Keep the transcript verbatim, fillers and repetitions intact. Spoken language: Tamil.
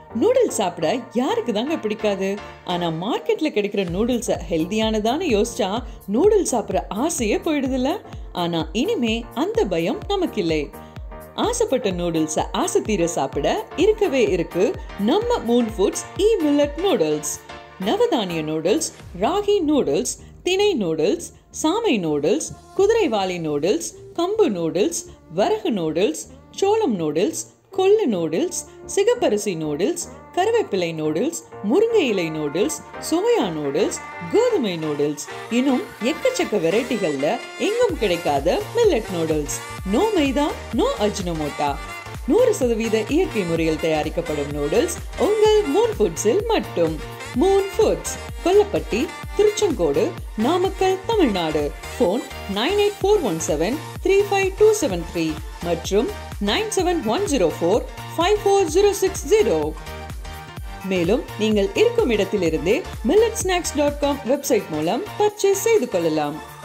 நூடுல்ஸ் சாப்பிட யாருக்கு தாங்க பிடிக்காது? ஆனா மார்க்கெட்ல கிடைக்கிற நூடுல்ஸை ஹெல்தியானதான்னு யோசிச்சா நூடுல்ஸ் சாப்பிட்ற ஆசையே போயிடுதுல்ல. ஆனா இனிமே அந்த பயம் நமக்கு இல்லை. ஆசைப்பட்ட நூடுல்ஸை ஆசை தீர சாப்பிட இருக்கவே இருக்கு நம்ம மூன் ஃபுட்ஸ் eMillet நூடுல்ஸ். நவதானிய நூடுல்ஸ், ராகி நூடுல்ஸ், திணை நூடுல்ஸ், சாமை நூடுல்ஸ், குதிரைவாலி நூடுல்ஸ், கம்பு நூடுல்ஸ், வரகு நூடுல்ஸ், சோளம் நூடுல்ஸ், கொல்லு நூடுல்ஸ், சிகப்பரிசி நூடுல்ஸ், கருவேப்பிள்ளை நூடுல்ஸ், முருங்கை இலை நூடுல்ஸ், சோயா நூடுல்ஸ், கோதுமை நூடுல்ஸ், இன்னும் எக்கச்சக்க வெரைட்டிகள்ல எங்கும் கிடைக்காத millet noodles. No maida, no Ajinomoto, நூறு சதவீத இயற்கை முறையில் தயாரிக்கப்படும் நூடுல்ஸ் உங்கள் மூன் ஃபுட்ஸில் மட்டும். Moon Foods, Kollappatti, Tiruchengode, Namakkal, Tamil Nadu. Phone nine eight four one seven three five two seven three மற்றும் nine seven one zero four five four zero six zero. மேலும் நீங்கள் இருக்கும் இடத்திலிருந்தே millet snacks dot com website மூலம் பர்ச்சேஸ் செய்து கொள்ளலாம்.